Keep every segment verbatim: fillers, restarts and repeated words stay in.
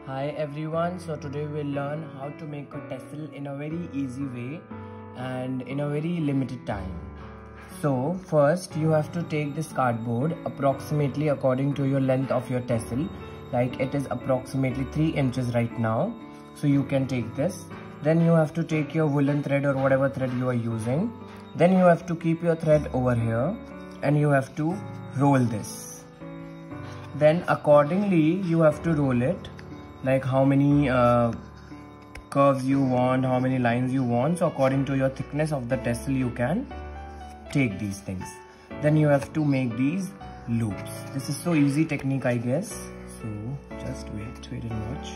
Hi everyone, so today we'll learn how to make a tassel in a very easy way and in a very limited time. So first you have to take this cardboard approximately according to your length of your tassel. Like it is approximately three inches right now, so you can take this. Then you have to take your woolen thread or whatever thread you are using. Then you have to keep your thread over here and you have to roll this. Then accordingly you have to roll it, like how many uh, curves you want, how many lines you want. So according to your thickness of the tassel you can take these things. Then you have to make these loops. This is so easy technique, I guess. So just wait, wait and watch.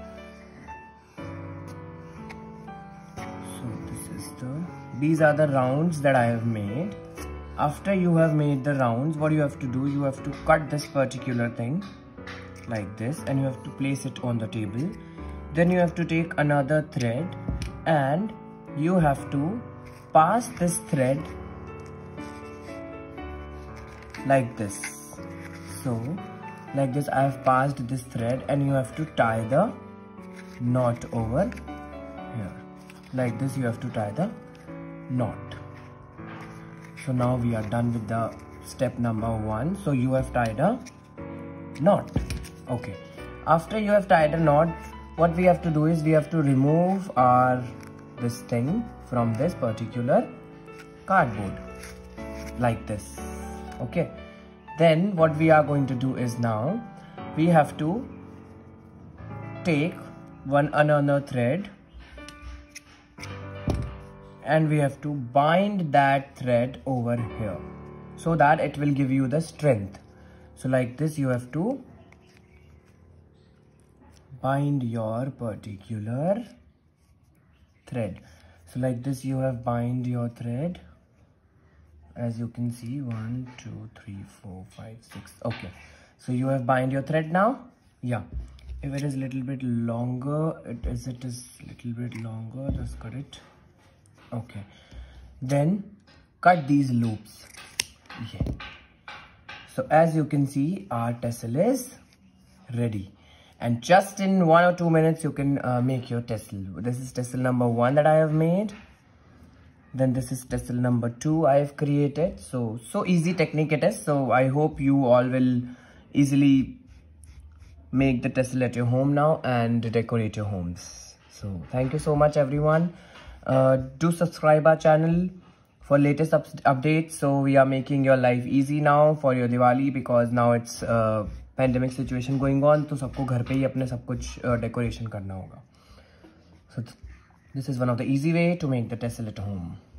So this is the, these are the rounds that I have made. After you have made the rounds, what you have to do, you have to cut this particular thing like this and you have to place it on the table. Then you have to take another thread and you have to pass this thread like this. So like this I have passed this thread and you have to tie the knot over here. Like this you have to tie the knot. So now we are done with the step number one. So you have tied a knot. Okay. After you have tied a knot, what we have to do is we have to remove our this thing from this particular cardboard like this. Okay. Then what we are going to do is now we have to take one another thread and we have to bind that thread over here so that it will give you the strength. So like this you have to bind your particular thread. So like this you have bind your thread. As you can see, one, two, three, four, five, six. Okay. So you have bind your thread now. Yeah. If it is little bit longer, it is it is little bit longer. Just cut it. Okay. Then cut these loops. Yeah. So as you can see, our tassel is ready. And just in one or two minutes, you can uh, make your tassel. This is tassel number one that I have made. Then this is tassel number two I have created. So, so easy technique it is. So I hope you all will easily make the tassel at your home now and decorate your homes. So thank you so much everyone. Uh, do subscribe our channel for latest up updates. So we are making your life easy now for your Diwali because now it's uh, pandemic situation going on. तो सबको घर पे ही अपने सब कुछ decoration करना होगा. So this is one of the easy way to make the tassel at home.